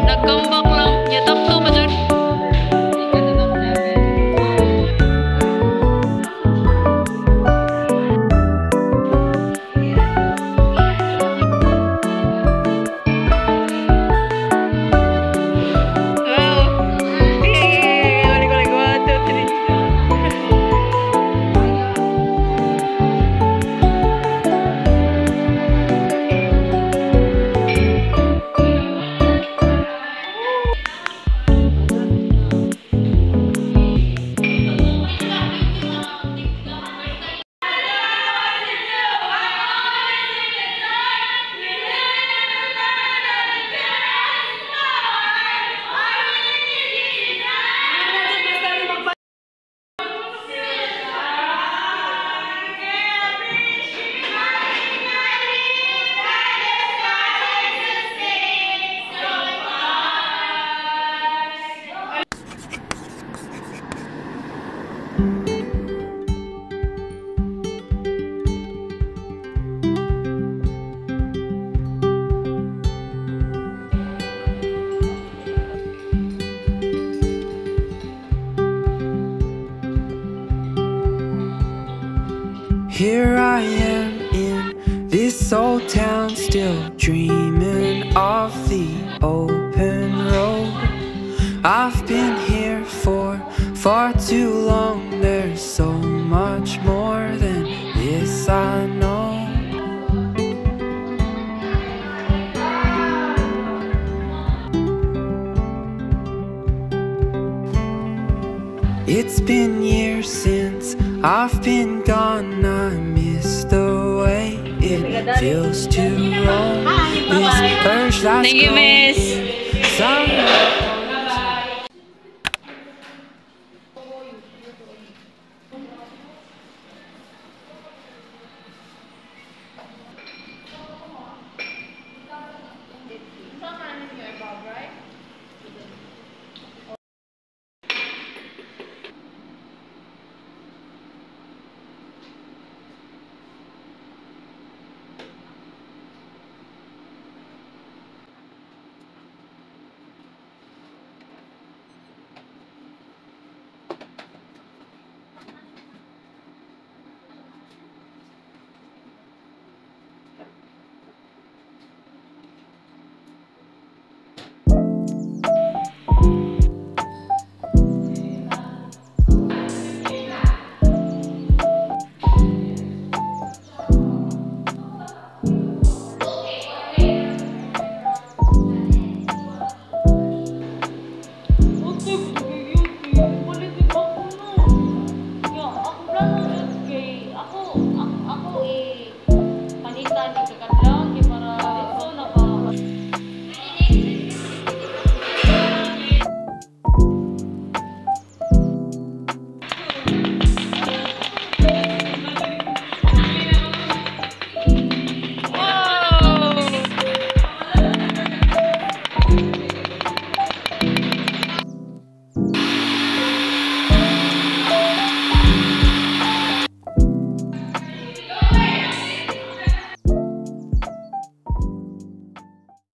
Nagkambak lang. Nyatak to, madun. Here I am in this old town, still dreaming of the open road. I've been here for far too long. There's so much more than this I know. It's been years since I've been gone. I miss the way it feels to roam this urge that's Thank you, miss.